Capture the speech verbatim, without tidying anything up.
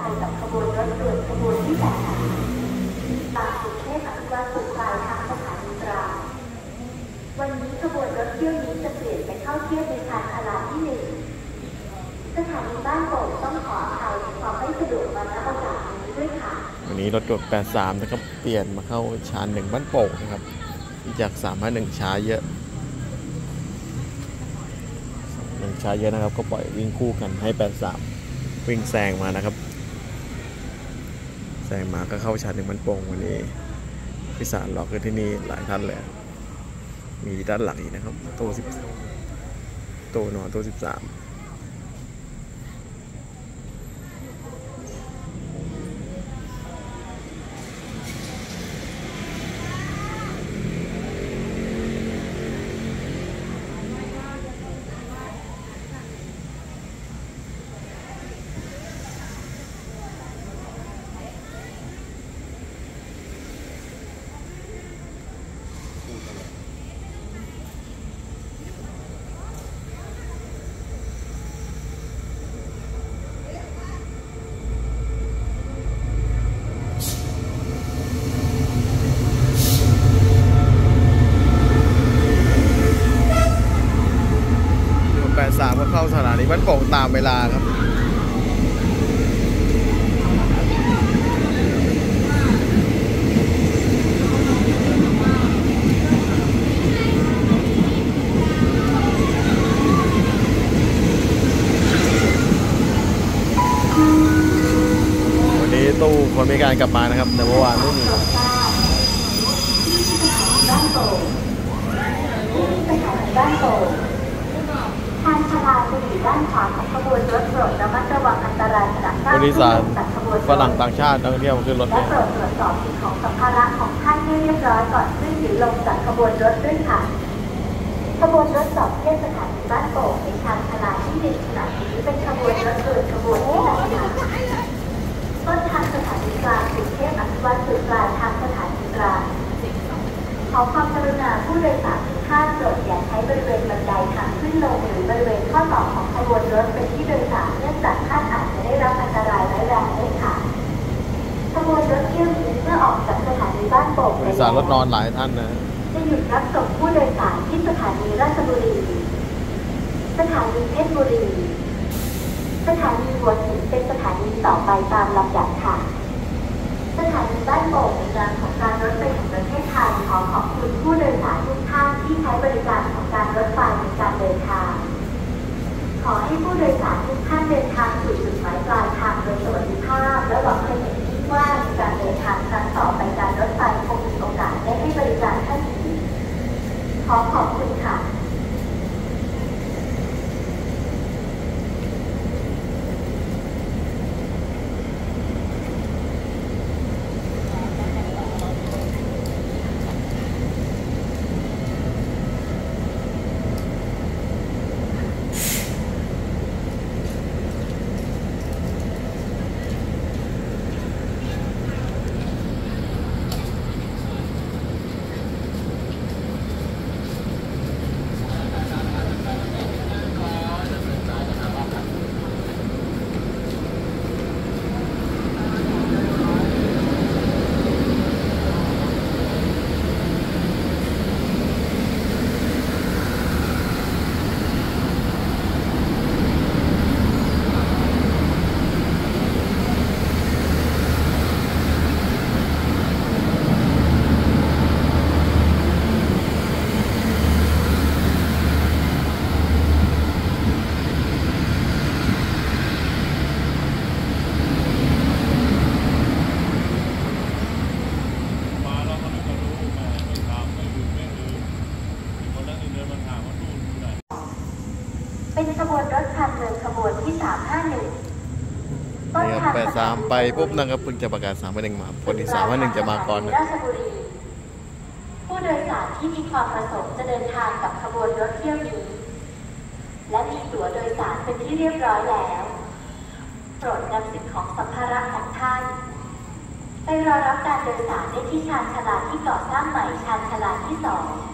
ยกับขบวนรถด่วนขบวนที่แปดบางกรุงเทพอภิวัตสู่ปลายทางสถานีตราดวันนี้ขบวนรถเที่ยวนี้จะเปลี่ยนไปเข้าเทียบในชานชาลาที่หนึ่งสถานีบ้านโป่งต้องขออภัยในความไม่สะดวกมาณโอกาสนี้ด้วยค่ะวันนี้รถด่วนแปดสามนะครับเปลี่ยนมาเข้าชานหนึ่งบ้านโป่งนะครับจากสามห้าหนึ่งช้าเยอะหนึ่งช้าเยอะนะครับก็ปล่อยวิ่งคู่กันให้แปดสามวิ่งแซงมานะครับแซงมาก็เข้าชานหนึ่งบ้านโป่งวันนี้พิสารหลอกกันที่นี่หลายท่านเลยมีด้านหลังอีกนะครับโตสิบโตนอนโตสิบสามสามก็เข้าสถานีบ้านโป่งตามเวลาครับวันนี้ตู้คนมีการกลับมานะครับแต่เมื่อวานไม่มีบ้านโป่งสถานีบ้านโป่งชานชาลาจะอยู่ด้านขวาของขบวนรถโปรดระมัดระวังอันตรายขณะก้าวขึ้นลงจากขบวนรถฝรั่งต่างชาตินักท่องเที่ยวขึ้นรถและโปรดตรวจสอบสิ่งของสัมภาระของท่านให้เรียบร้อยก่อนขึ้นหรือลงจากขบวนรถด้วยค่ะขบวนรถสอบเทียบสถานีบ้านโป่งในชานชาลาที่หนึ่งขณะนี้เป็นขบวนรถด่วนขบวนที่สามต้นทางสถานีกลางกรุงเทพอภิวัตสู่ปลายทางสถานีตราดขอความกรุณาผู้โดยสารทุกท่านโปรดอย่าใช้บริเวณบันไดทางขึ้นลงหรือบริเวณข้อต่อของขบวนรถเป็นที่โดยสารเนื่องจากท่านอาจจะได้รับอันตรายร้ายแรงได้ค่ะขบวนรถเที่ยวนี้เมื่อออกจากสถานีบ้านโป่งไปแล้วรถนอนหลายท่านนะจะหยุดรับส่งผู้โดยสารที่สถานีราชบุรีสถานีเพชรบุรีสถานีหัวหินเป็นสถานีต่อไปตามลำดับค่ะสถานีบ้านโป่งในนามของการรถไฟแห่งประเทศไทยขอขอบคุณผู้โดยสารทุกท่านที่ใช้บริการของการรถไฟในการเดินทางขอให้ผู้โดยสารทุกท่านเดินทางสู่จุดหมายปลายทางโดยสวัสดิภาพและหวังเป็นอย่างยิ่งว่าในการเดินทางครั้งต่อไปการรถไฟคงมีโอกาสได้ให้บริการท่านอีกขอขอบคุณค่ะเป็นขบวนรถผ่านเมืองขบวนที่สามห้าหนึ่งต้นทางแปดสามไปปุ๊บนะครับเพิ่งจะประกาศสามห้าหนึ่งมาคนที่สามห้าหนึ่งจะมาก่อนนะราชบุรีผู้โดยสารที่มีความประสงค์จะเดินทางกับขบวนรถเที่ยวนี้และมีตั๋วโดยสารเป็นที่เรียบร้อยแล้วโปรดนำสิ่งของสัมภาระของท่านไปรอรับการโดยสารได้ที่ชานชาลาที่ก่อสร้างใหม่ชานชาลาที่สอง